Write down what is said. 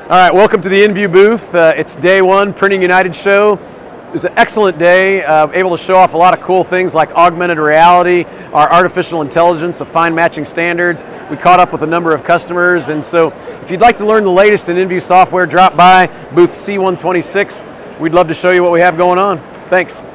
All right, welcome to the EngView booth. It's day one, Printing United show. It was an excellent day, able to show off a lot of cool things like augmented reality, our artificial intelligence, the fine matching standards. We caught up with a number of customers, and so if you'd like to learn the latest in EngView software, drop by booth C126. We'd love to show you what we have going on. Thanks.